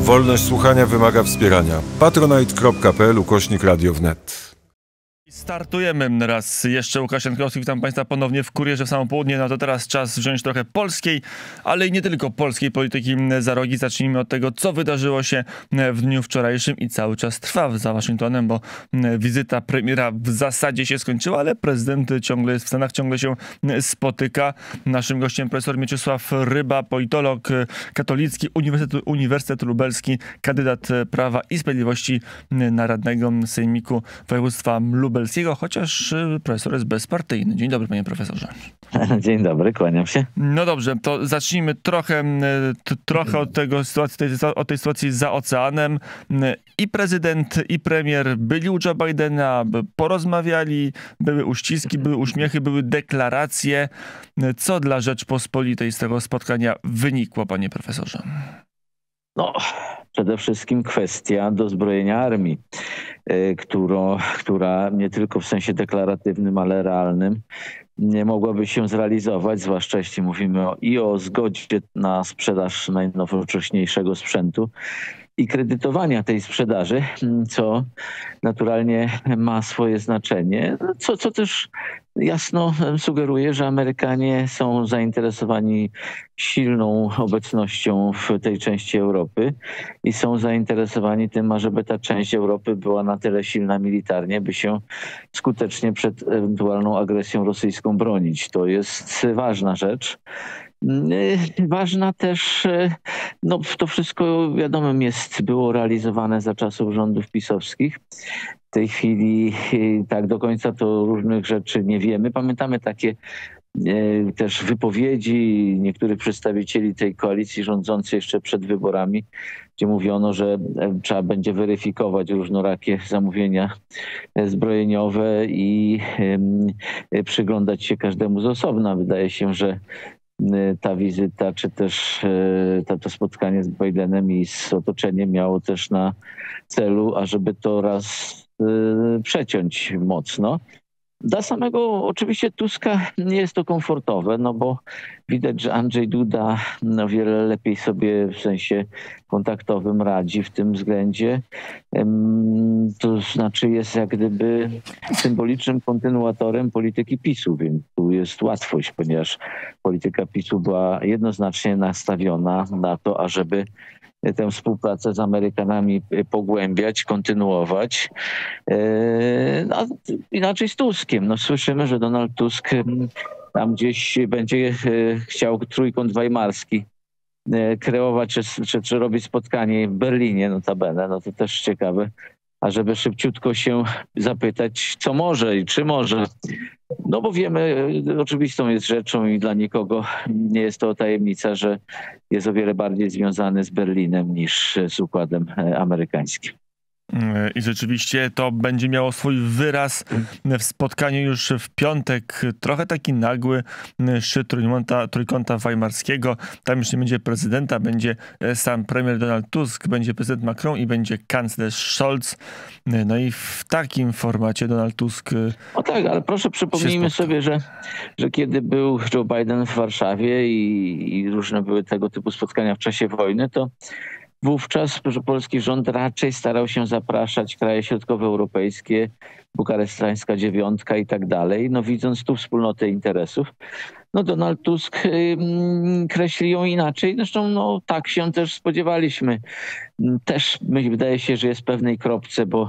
Wolność słuchania wymaga wspierania. patronite.pl/Radio wnet. Startujemy raz jeszcze. Łukasz Jankowski, witam Państwa ponownie w Kurierze w samo południe. No to teraz czas wziąć trochę polskiej, ale i nie tylko polskiej polityki za rogi. Zacznijmy od tego, co wydarzyło się w dniu wczorajszym i cały czas trwa za Waszyngtonem, bo wizyta premiera w zasadzie się skończyła, ale prezydent ciągle jest w Stanach, ciągle się spotyka. Naszym gościem profesor Mieczysław Ryba, politolog katolicki, Uniwersytet Lubelski, kandydat Prawa i Sprawiedliwości na radnego Sejmiku Województwa Lubelskiego, chociaż profesor jest bezpartyjny. Dzień dobry, panie profesorze. Dzień dobry, kłaniam się. No dobrze, to zacznijmy trochę od tej sytuacji za oceanem. I prezydent, i premier byli u Joe Bidena, porozmawiali, były uściski, były uśmiechy, były deklaracje. Co dla Rzeczpospolitej z tego spotkania wynikło, panie profesorze? No, przede wszystkim kwestia dozbrojenia armii, która nie tylko w sensie deklaratywnym, ale realnym nie mogłaby się zrealizować, zwłaszcza jeśli mówimy o zgodzie na sprzedaż najnowocześniejszego sprzętu i kredytowania tej sprzedaży, co naturalnie ma swoje znaczenie, co też jasno sugeruje, że Amerykanie są zainteresowani silną obecnością w tej części Europy i są zainteresowani tym, ażeby ta część Europy była na tyle silna militarnie, by się skutecznie przed ewentualną agresją rosyjską bronić. To jest ważna rzecz. Ważna też, no to wszystko wiadomym jest, było realizowane za czasów rządów pisowskich. W tej chwili tak do końca to różnych rzeczy nie wiemy. Pamiętamy takie też wypowiedzi niektórych przedstawicieli tej koalicji rządzącej jeszcze przed wyborami, gdzie mówiono, że trzeba będzie weryfikować różnorakie zamówienia zbrojeniowe i przyglądać się każdemu z osobna. Wydaje się, że ta wizyta, czy też to spotkanie z Bidenem i z otoczeniem miało też na celu, ażeby to raz przeciąć mocno. Dla samego oczywiście Tuska nie jest to komfortowe, no bo widać, że Andrzej Duda o wiele lepiej sobie w sensie kontaktowym radzi w tym względzie. To znaczy jest jak gdyby symbolicznym kontynuatorem polityki PiS-u, więc tu jest łatwość, ponieważ polityka PiS-u była jednoznacznie nastawiona na to, ażeby tę współpracę z Amerykanami pogłębiać, kontynuować. No, inaczej z Tuskiem. No, słyszymy, że Donald Tusk tam gdzieś będzie chciał trójkąt weimarski kreować, czy robić spotkanie w Berlinie notabene. No to też ciekawe. A żeby szybciutko się zapytać, co może i czy może. No bo wiemy, oczywistą jest rzeczą i dla nikogo nie jest to tajemnica, że jest o wiele bardziej związany z Berlinem niż z układem amerykańskim. I rzeczywiście to będzie miało swój wyraz w spotkaniu już w piątek. Trochę taki nagły szczyt trójkąta weimarskiego. Tam już nie będzie prezydenta, będzie sam premier Donald Tusk, będzie prezydent Macron i będzie kanclerz Scholz. No i w takim formacie Donald Tusk... No tak, ale proszę przypomnijmy sobie, że kiedy był Joe Biden w Warszawie i różne były tego typu spotkania w czasie wojny, to wówczas polski rząd raczej starał się zapraszać kraje środkowoeuropejskie, bukaresztańska dziewiątka i tak dalej, no widząc tu wspólnotę interesów. No Donald Tusk kreśli ją inaczej, zresztą no tak się też spodziewaliśmy. Też wydaje się, że jest w pewnej kropce, bo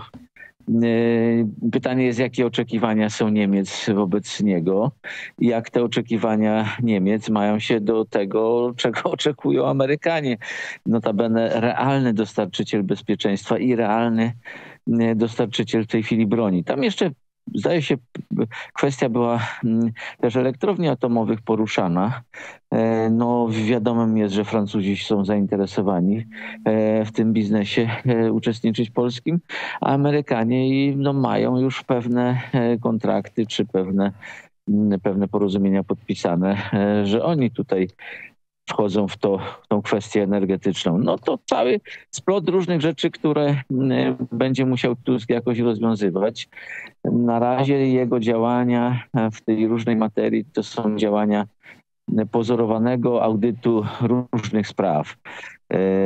pytanie jest, jakie oczekiwania są Niemiec wobec niego i jak te oczekiwania Niemiec mają się do tego, czego oczekują Amerykanie. Notabene realny dostarczyciel bezpieczeństwa i realny dostarczyciel w tej chwili broni. Tam jeszcze zdaje się, kwestia była też elektrowni atomowych poruszana. No wiadomym jest, że Francuzi są zainteresowani w tym biznesie uczestniczyć polskim, a Amerykanie no, mają już pewne kontrakty czy pewne porozumienia podpisane, że oni tutaj wchodzą w tą kwestię energetyczną. No to cały splot różnych rzeczy, które będzie musiał Tusk jakoś rozwiązywać. Na razie jego działania w tej różnej materii to są działania pozorowanego audytu różnych spraw.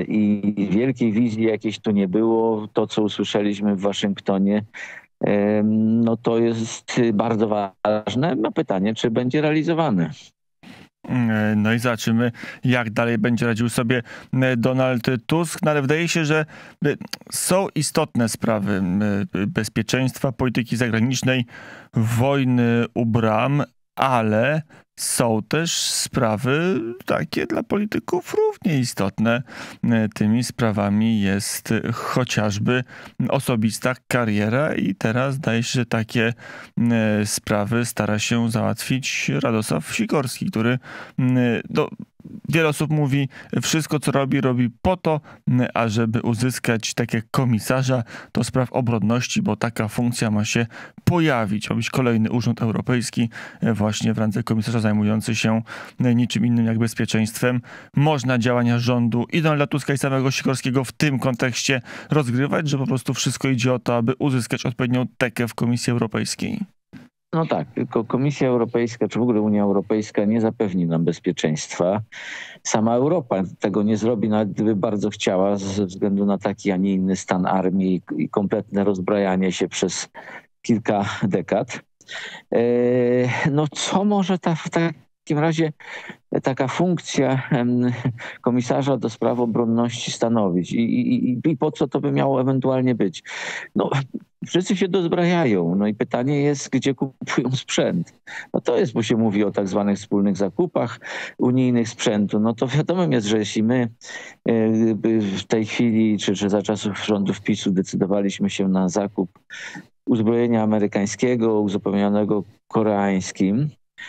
i wielkiej wizji jakiejś tu nie było. To, co usłyszeliśmy w Waszyngtonie, no to jest bardzo ważne. No pytanie, czy będzie realizowane. No i zobaczymy, jak dalej będzie radził sobie Donald Tusk. No ale wydaje się, że są istotne sprawy bezpieczeństwa, polityki zagranicznej, wojny u bram, ale są też sprawy takie dla polityków równie istotne. Tymi sprawami jest chociażby osobista kariera i teraz zdaje się, że takie sprawy stara się załatwić Radosław Sikorski, który wiele osób mówi, wszystko co robi, robi po to, ażeby uzyskać tak jak komisarza do spraw obronności, bo taka funkcja ma się pojawić. Ma być kolejny urząd europejski właśnie w randze komisarza zajmujący się niczym innym jak bezpieczeństwem. Można działania rządu i Donalda Tuska i samego Sikorskiego w tym kontekście rozgrywać, że po prostu wszystko idzie o to, aby uzyskać odpowiednią tekę w Komisji Europejskiej. No tak, tylko Komisja Europejska, czy w ogóle Unia Europejska nie zapewni nam bezpieczeństwa. Sama Europa tego nie zrobi, nawet gdyby bardzo chciała, ze względu na taki, a nie inny stan armii i kompletne rozbrajanie się przez kilka dekad. No co może w takim razie taka funkcja komisarza do spraw obronności stanowić i po co to by miało ewentualnie być? No, wszyscy się dozbrajają. No i pytanie jest, gdzie kupują sprzęt. No to jest, bo się mówi o tak zwanych wspólnych zakupach unijnych sprzętu. No to wiadomym jest, że jeśli my w tej chwili, czy za czasów rządów PiS-u decydowaliśmy się na zakup uzbrojenia amerykańskiego uzupełnionego koreańskim,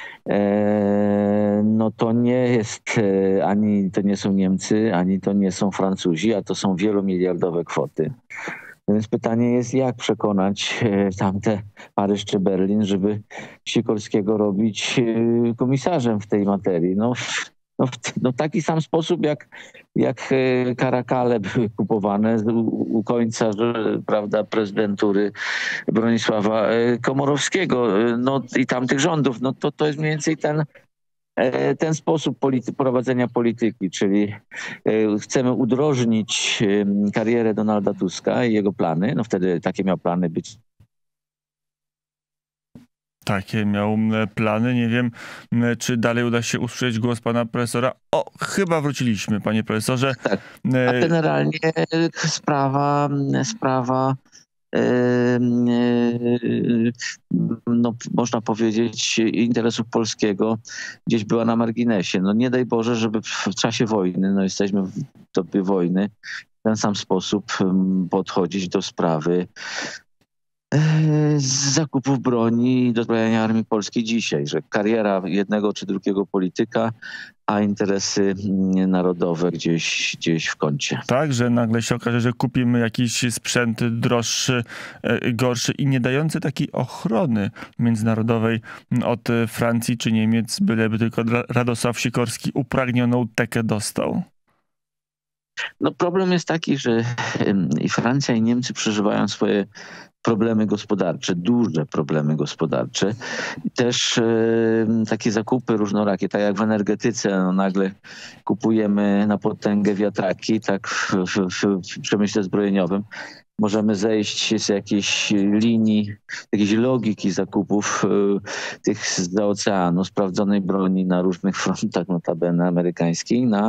no to nie jest ani to nie są Niemcy, ani to nie są Francuzi, a to są wielomiliardowe kwoty. Więc pytanie jest, jak przekonać tamte Paryż czy Berlin, żeby Sikorskiego robić komisarzem w tej materii. No w taki sam sposób, jak karakale były kupowane u końca, prawda, prezydentury Bronisława Komorowskiego, no i tamtych rządów. No to jest mniej więcej ten sposób prowadzenia polityki, czyli chcemy udrożnić karierę Donalda Tuska i jego plany. No wtedy takie miał plany być. Takie miał plany. Nie wiem, czy dalej uda się usłyszeć głos pana profesora. O, chyba wróciliśmy, panie profesorze. Tak. A generalnie sprawa no, można powiedzieć, interesu polskiego gdzieś była na marginesie. No nie daj Boże, żeby w czasie wojny, no jesteśmy w dobie wojny, w ten sam sposób podchodzić do sprawy z zakupów broni i dozbrajania armii polskiej dzisiaj, że kariera jednego czy drugiego polityka, a interesy narodowe gdzieś w kącie. Tak, że nagle się okaże, że kupimy jakiś sprzęt droższy, gorszy i nie dający takiej ochrony międzynarodowej od Francji czy Niemiec, byleby tylko Radosław Sikorski upragnioną tekę dostał. No problem jest taki, że i Francja i Niemcy przeżywają swoje problemy gospodarcze, duże problemy gospodarcze. I też takie zakupy różnorakie, tak jak w energetyce, no nagle kupujemy na potęgę wiatraki, tak w przemyśle zbrojeniowym. Możemy zejść z jakiejś linii, jakiejś logiki zakupów tych zza oceanu, sprawdzonej broni na różnych frontach, notabene amerykańskiej, na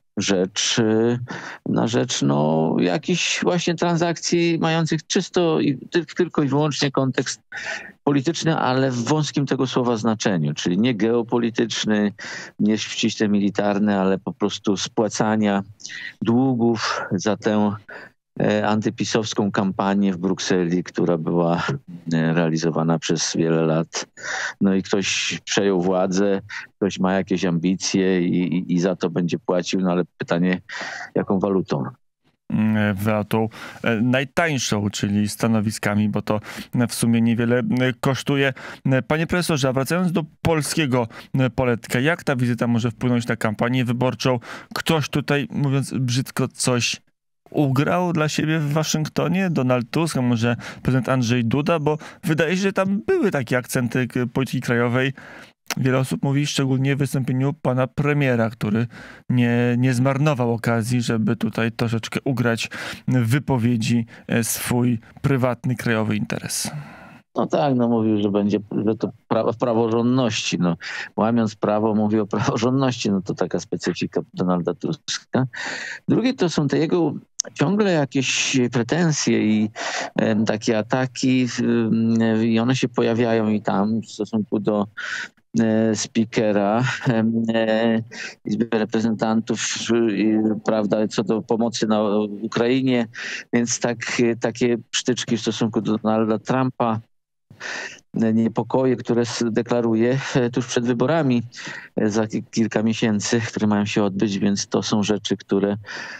rzecz no, jakichś właśnie transakcji mających czysto tylko i wyłącznie kontekst polityczny, ale w wąskim tego słowa znaczeniu, czyli nie geopolityczny, nie ściśle militarny, ale po prostu spłacania długów za tę antypisowską kampanię w Brukseli, która była realizowana przez wiele lat. No i ktoś przejął władzę, ktoś ma jakieś ambicje i za to będzie płacił, no ale pytanie, jaką walutą? Walutą najtańszą, czyli stanowiskami, bo to w sumie niewiele kosztuje. Panie profesorze, a wracając do polskiego poletka, jak ta wizyta może wpłynąć na kampanię wyborczą? Ktoś tutaj, mówiąc brzydko, coś ugrał dla siebie w Waszyngtonie? Donald Tusk, a może prezydent Andrzej Duda? Bo wydaje się, że tam były takie akcenty polityki krajowej. Wiele osób mówi, szczególnie w wystąpieniu pana premiera, który nie zmarnował okazji, żeby tutaj troszeczkę ugrać w wypowiedzi swój prywatny, krajowy interes. No tak, no mówił, że to w praworządności. No, łamiąc prawo, mówi o praworządności. No to taka specyfika Donalda Tuska. Drugie to są te jego ciągle jakieś pretensje i takie ataki i one się pojawiają i tam w stosunku do speakera Izby Reprezentantów, prawda, co do pomocy na Ukrainie, więc takie przytyczki w stosunku do Donalda Trumpa, niepokoje, które deklaruje tuż przed wyborami za kilka miesięcy, które mają się odbyć, więc to są rzeczy, które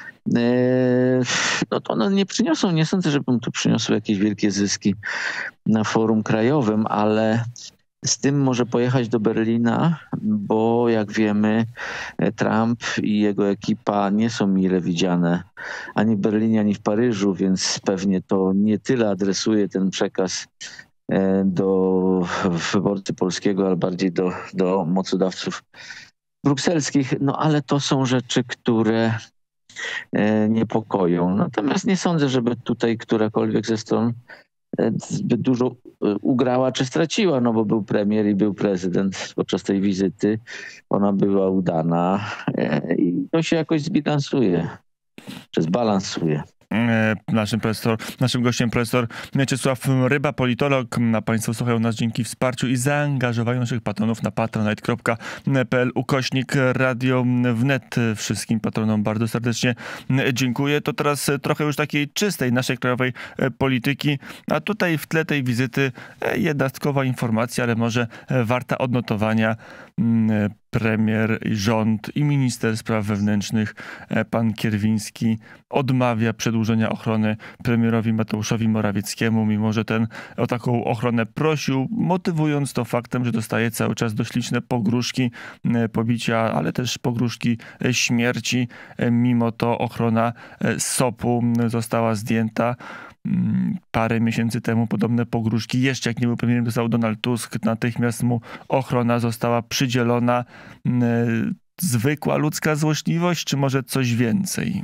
no to one nie przyniosą, nie sądzę, żebym tu przyniosł jakieś wielkie zyski na forum krajowym, ale z tym może pojechać do Berlina, bo jak wiemy, Trump i jego ekipa nie są mile widziane ani w Berlinie, ani w Paryżu, więc pewnie to nie tyle adresuje ten przekaz do wyborcy polskiego, ale bardziej do mocodawców brukselskich. No ale to są rzeczy, które niepokoją. Natomiast nie sądzę, żeby tutaj którakolwiek ze stron zbyt dużo ugrała czy straciła, no bo był premier i był prezydent podczas tej wizyty. Ona była udana i to się jakoś zbilansuje, czy zbalansuje. Naszym gościem profesor Mieczysław Ryba, politolog. A Państwo słuchają nas dzięki wsparciu i zaangażowaniu naszych patronów na patronite.pl/Radio Wnet. Wszystkim patronom bardzo serdecznie dziękuję. To teraz trochę już takiej czystej naszej krajowej polityki, a tutaj w tle tej wizyty jednostkowa informacja, ale może warta odnotowania. Premier, rząd i minister spraw wewnętrznych pan Kierwiński odmawia przedłużenia ochrony premierowi Mateuszowi Morawieckiemu, mimo że ten o taką ochronę prosił, motywując to faktem, że dostaje cały czas dość liczne pogróżki, pobicia, ale też pogróżki śmierci. Mimo to ochrona SOP-u została zdjęta. Parę miesięcy temu podobne pogróżki, jeszcze jak nie był premierem, dostał Donald Tusk. Natychmiast mu ochrona została przydzielona. Zwykła ludzka złośliwość, czy może coś więcej?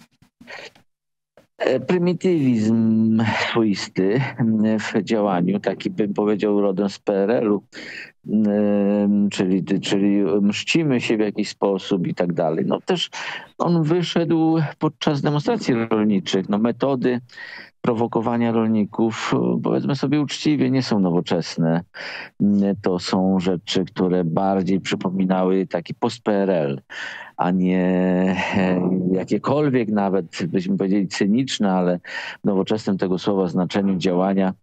Prymitywizm swoisty w działaniu, taki bym powiedział rodem z PRL-u, czyli mścimy się w jakiś sposób i tak dalej. No też on wyszedł podczas demonstracji rolniczych. No metody prowokowania rolników, powiedzmy sobie uczciwie, nie są nowoczesne. To są rzeczy, które bardziej przypominały taki post-PRL, a nie jakiekolwiek nawet, byśmy powiedzieli, cyniczne, ale w nowoczesnym tego słowa znaczeniu działania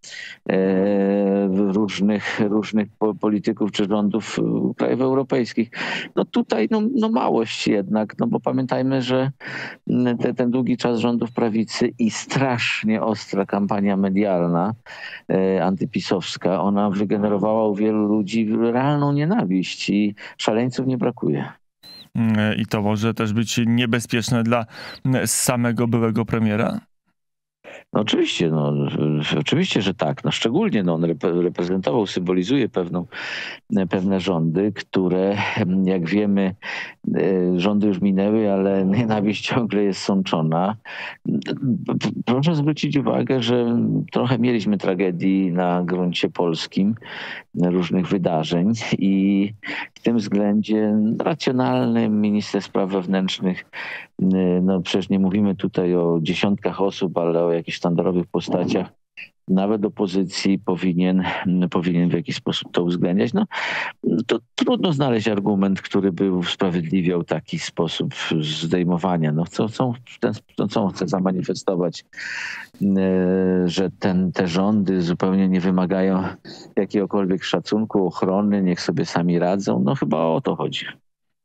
różnych polityków czy rządów krajów europejskich. No tutaj no małość jednak, no bo pamiętajmy, że ten długi czas rządów prawicy i strasznie ostra kampania medialna antypisowska, ona wygenerowała u wielu ludzi realną nienawiść i szaleńców nie brakuje. I to może też być niebezpieczne dla samego byłego premiera? No oczywiście, że tak. No szczególnie on reprezentował, symbolizuje pewne rządy, które, jak wiemy, rządy już minęły, ale nienawiść ciągle jest sączona. Proszę zwrócić uwagę, że trochę mieliśmy tragedii na gruncie polskim, różnych wydarzeń i w tym względzie racjonalny minister spraw wewnętrznych, no przecież nie mówimy tutaj o dziesiątkach osób, ale o jakichś sztandarowych postaciach, nawet opozycji powinien w jakiś sposób to uwzględniać. No, to trudno znaleźć argument, który by usprawiedliwiał taki sposób zdejmowania. No, co chce zamanifestować, że te rządy zupełnie nie wymagają jakiegokolwiek szacunku, ochrony, niech sobie sami radzą. No chyba o to chodzi.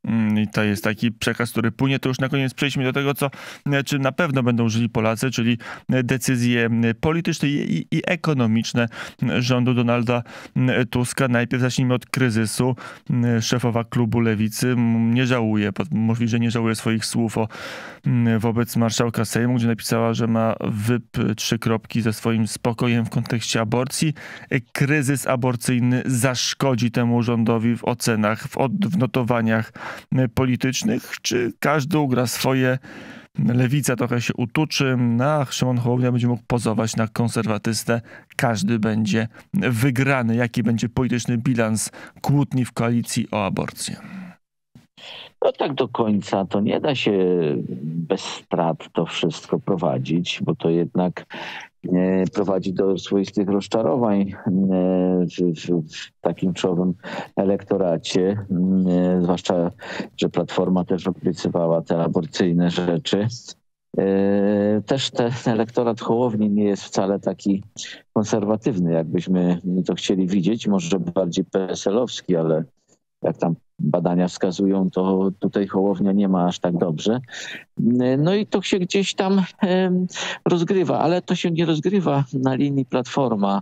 I to jest taki przekaz, który płynie. To już na koniec przejdźmy do tego, czym na pewno będą żyli Polacy, czyli decyzje polityczne i ekonomiczne rządu Donalda Tuska. Najpierw zacznijmy od kryzysu. Szefowa klubu Lewicy nie żałuje, możliwe, że nie żałuje swoich słów wobec marszałka Sejmu, gdzie napisała, że ma trzy kropki ze swoim spokojem w kontekście aborcji. Kryzys aborcyjny zaszkodzi temu rządowi w ocenach, w notowaniach politycznych. Czy każdy ugra swoje? Lewica trochę się utuczy, a Szymon Hołownia będzie mógł pozować na konserwatystę. Każdy będzie wygrany. Jaki będzie polityczny bilans kłótni w koalicji o aborcję? No tak do końca to nie da się bez strat to wszystko prowadzić, bo to jednak prowadzi do swoistych rozczarowań w takim czołowym elektoracie, zwłaszcza, że Platforma też obiecywała te aborcyjne rzeczy. Też ten elektorat Hołowni nie jest wcale taki konserwatywny, jakbyśmy to chcieli widzieć, może bardziej PSL-owski, ale jak tam badania wskazują, to tutaj Hołownia nie ma aż tak dobrze. No i to się gdzieś tam rozgrywa, ale to się nie rozgrywa na linii Platforma,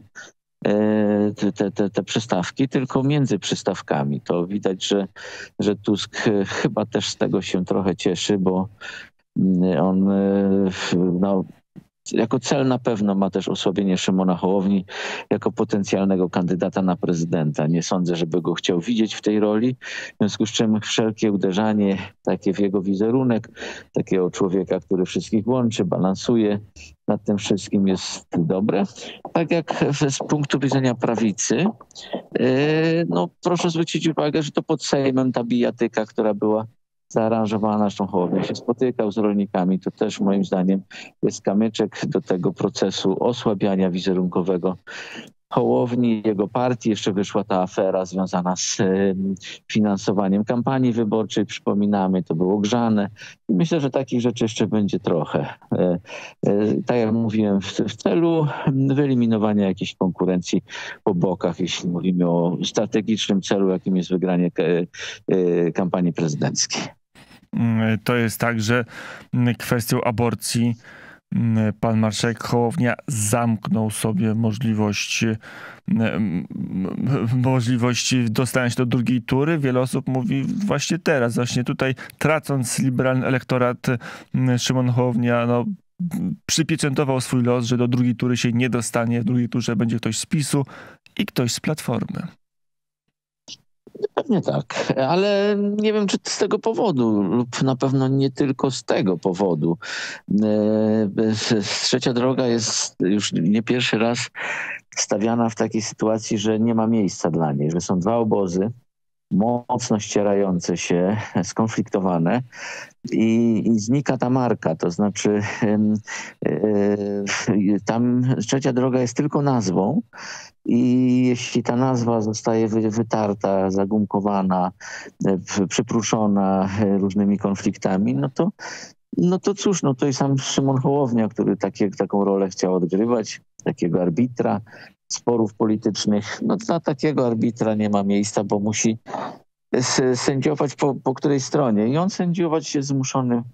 te przystawki, tylko między przystawkami. To widać, że Tusk chyba też z tego się trochę cieszy, bo on jako cel na pewno ma też osłabienie Szymona Hołowni jako potencjalnego kandydata na prezydenta. Nie sądzę, żeby go chciał widzieć w tej roli, w związku z czym wszelkie uderzanie takie w jego wizerunek, takiego człowieka, który wszystkich łączy, balansuje nad tym wszystkim, jest dobre. Tak jak z punktu widzenia prawicy, no proszę zwrócić uwagę, że to pod Sejmem ta bijatyka, która była zaaranżowana, zresztą Hołownia się spotykał z rolnikami, to też moim zdaniem jest kamyczek do tego procesu osłabiania wizerunkowego Hołowni, jego partii. Jeszcze wyszła ta afera związana z finansowaniem kampanii wyborczej. Przypominamy, to było grzane. I myślę, że takich rzeczy jeszcze będzie trochę. Tak jak mówiłem, w celu wyeliminowania jakiejś konkurencji po bokach, jeśli mówimy o strategicznym celu, jakim jest wygranie kampanii prezydenckiej. To jest tak, że kwestią aborcji pan marszałek Hołownia zamknął sobie możliwość dostania się do drugiej tury. Wiele osób mówi właśnie teraz, właśnie tutaj tracąc liberalny elektorat, Szymon Hołownia przypieczętował swój los, że do drugiej tury się nie dostanie. W drugiej turze będzie ktoś z PiS-u i ktoś z Platformy. Pewnie tak, ale nie wiem, czy z tego powodu lub na pewno nie tylko z tego powodu. Trzecia droga jest już nie pierwszy raz stawiana w takiej sytuacji, że nie ma miejsca dla niej, że są dwa obozy mocno ścierające się, skonfliktowane i znika ta marka, to znaczy tam trzecia droga jest tylko nazwą i jeśli ta nazwa zostaje wytarta, zagumkowana, przyprószona różnymi konfliktami, no to cóż, to i sam Szymon Hołownia, który taką rolę chciał odgrywać, takiego arbitra sporów politycznych, dla takiego arbitra nie ma miejsca, bo musi sędziować po której stronie i on sędziować jest zmuszony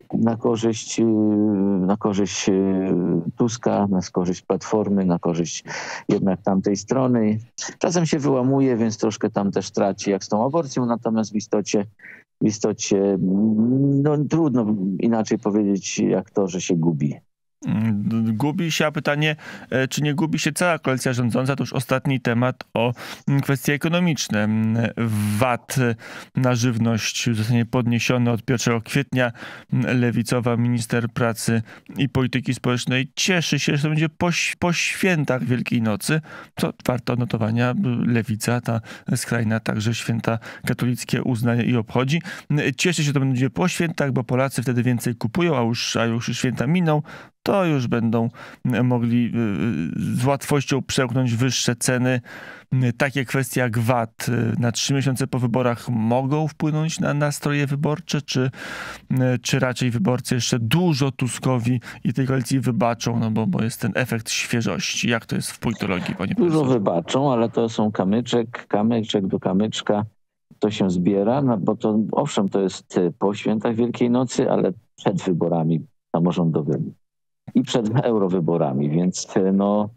na korzyść Tuska, na korzyść Platformy, na korzyść jednak tamtej strony. Czasem się wyłamuje, więc troszkę tam też traci jak z tą aborcją, natomiast w istocie trudno inaczej powiedzieć jak to, że się gubi. Gubi się, a pytanie, czy nie gubi się cała koalicja rządząca? To już ostatni temat o kwestie ekonomiczne. VAT na żywność zostanie podniesiony od 1 kwietnia. Lewicowa minister pracy i polityki społecznej cieszy się, że to będzie po świętach Wielkiej Nocy. To warto odnotowania. Lewica, ta skrajna, także święta katolickie uznaje i obchodzi. Cieszy się, że to będzie po świętach, bo Polacy wtedy więcej kupują, a już święta miną, to już będą mogli z łatwością przełknąć wyższe ceny. Takie kwestie jak VAT na 3 miesiące po wyborach mogą wpłynąć na nastroje wyborcze, czy raczej wyborcy jeszcze dużo Tuskowi i tej koalicji wybaczą, bo jest ten efekt świeżości. Jak to jest w politologii, panie profesorze? Dużo wybaczą, ale to są kamyczek do kamyczka. to się zbiera, no bo to owszem, to jest po świętach Wielkiej Nocy, ale przed wyborami samorządowymi i przed eurowyborami, więc no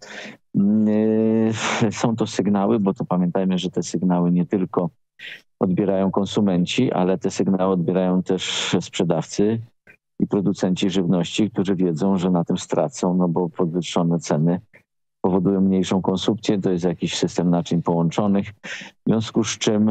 są to sygnały, bo to pamiętajmy, że te sygnały nie tylko odbierają konsumenci, ale te sygnały odbierają też sprzedawcy i producenci żywności, którzy wiedzą, że na tym stracą, no bo podwyższone ceny powodują mniejszą konsumpcję, to jest jakiś system naczyń połączonych, w związku z czym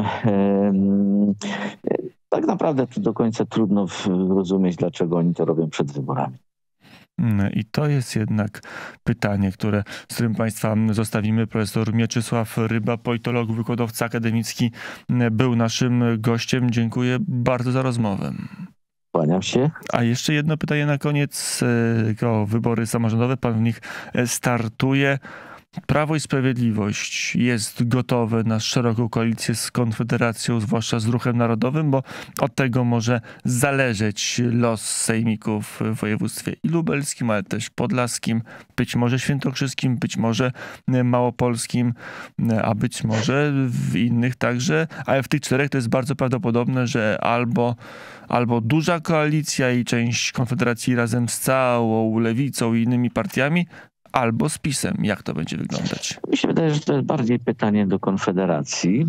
tak naprawdę to do końca trudno zrozumieć, dlaczego oni to robią przed wyborami. I to jest jednak pytanie, z którym Państwa zostawimy. Profesor Mieczysław Ryba, politolog, wykładowca akademicki, był naszym gościem. Dziękuję bardzo za rozmowę. Kłaniam się. A jeszcze jedno pytanie na koniec. O wybory samorządowe. Pan w nich startuje. Prawo i Sprawiedliwość jest gotowe na szeroką koalicję z Konfederacją, zwłaszcza z Ruchem Narodowym, bo od tego może zależeć los sejmików w województwie i lubelskim, ale też podlaskim, być może świętokrzyskim, być może małopolskim, a być może w innych także, ale w tych 4 to jest bardzo prawdopodobne, że albo duża koalicja i część Konfederacji razem z całą Lewicą i innymi partiami, albo z PiS-em. Jak to będzie wyglądać? Mi się wydaje, że to jest bardziej pytanie do Konfederacji.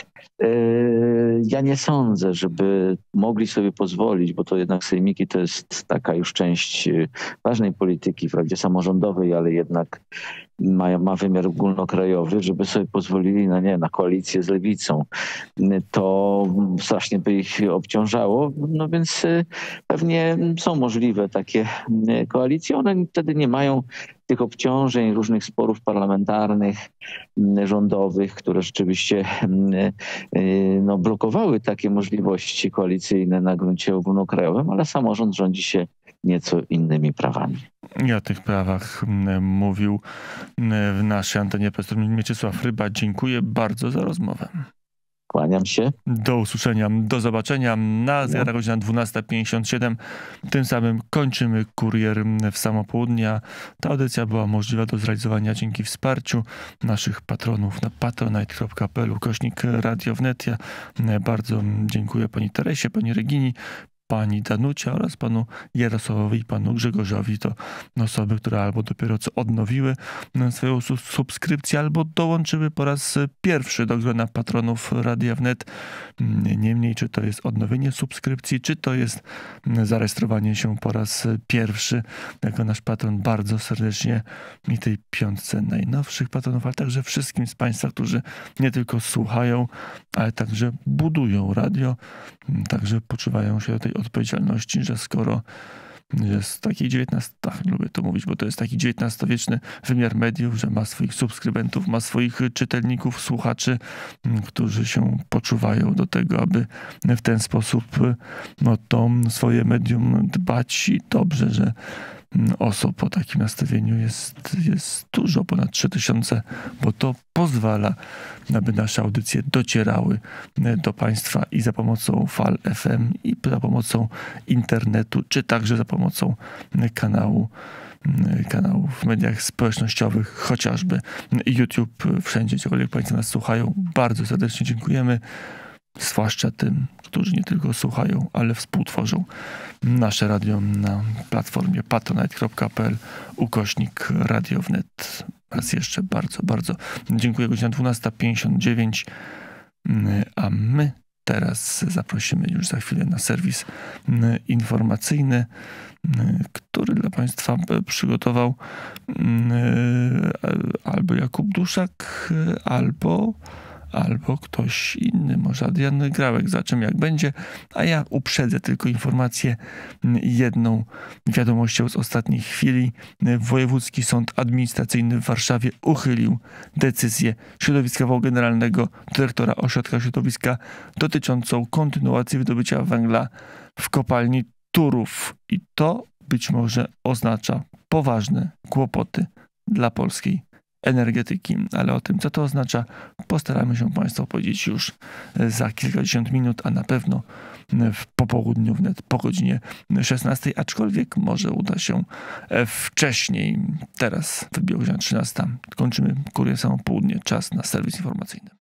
Ja nie sądzę, żeby mogli sobie pozwolić, bo to jednak sejmiki to jest taka już część ważnej polityki, wprawdzie samorządowej, ale jednak ma wymiar ogólnokrajowy, żeby sobie pozwolili na koalicję z Lewicą. To strasznie by ich obciążało, no więc pewnie są możliwe takie koalicje. One wtedy nie mają tych obciążeń, różnych sporów parlamentarnych, rządowych, które rzeczywiście blokowały takie możliwości koalicyjne na gruncie ogólnokrajowym, ale samorząd rządzi się nieco innymi prawami. I o tych prawach mówił w naszej antenie profesor Mieczysław Ryba. Dziękuję bardzo za rozmowę. Kłaniam się. Do usłyszenia, do zobaczenia. Na zegarach godzina 12:57. Tym samym kończymy Kurier w samo południe. Ta audycja była możliwa do zrealizowania dzięki wsparciu naszych patronów na patronite.pl/Radio Wnet. Ja bardzo dziękuję pani Teresie, pani Regini, pani Danucie oraz panu Jarosławowi i panu Grzegorzowi. To osoby, które albo dopiero co odnowiły swoją subskrypcję, albo dołączyły po raz pierwszy do grona patronów Radia Wnet. Niemniej, czy to jest odnowienie subskrypcji, czy to jest zarejestrowanie się po raz pierwszy jako nasz patron, bardzo serdecznie i tej 5 najnowszych patronów, ale także wszystkim z państwa, którzy nie tylko słuchają, ale także budują radio, także poczuwają się do tej odpowiedzialności, że skoro jest taki lubię to mówić, bo to jest taki XIX-wieczny wymiar mediów, że ma swoich subskrybentów, ma swoich czytelników, słuchaczy, którzy się poczuwają do tego, aby w ten sposób to swoje medium dbać i dobrze, że osób o takim nastawieniu jest dużo, ponad 3000, bo to pozwala, aby nasze audycje docierały do państwa i za pomocą fal FM, i za pomocą internetu, czy także za pomocą kanałów w mediach społecznościowych, chociażby YouTube, wszędzie, gdziekolwiek państwo nas słuchają. Bardzo serdecznie dziękujemy, zwłaszcza tym, którzy nie tylko słuchają, ale współtworzą nasze radio na platformie patronite.pl/Radio Wnet. Raz jeszcze bardzo, bardzo dziękuję. Godzina 12:59, a my teraz zaprosimy już za chwilę na serwis informacyjny, który dla państwa przygotował albo Jakub Duszak, albo ktoś inny, może Adrian Grałek, za czym jak będzie, a ja uprzedzę tylko informację jedną wiadomością z ostatniej chwili. Wojewódzki Sąd Administracyjny w Warszawie uchylił decyzję Środowiskowego Generalnego Dyrektora Ośrodka Środowiska dotyczącą kontynuacji wydobycia węgla w kopalni Turów. I to być może oznacza poważne kłopoty dla polskiej energetyki, ale o tym, co to oznacza, postaramy się państwu opowiedzieć już za kilkadziesiąt minut, a na pewno w popołudniu wnet po godzinie 16, aczkolwiek może uda się wcześniej. Teraz wybiła godzina 13. Kończymy Kurier samo południe. Czas na serwis informacyjny.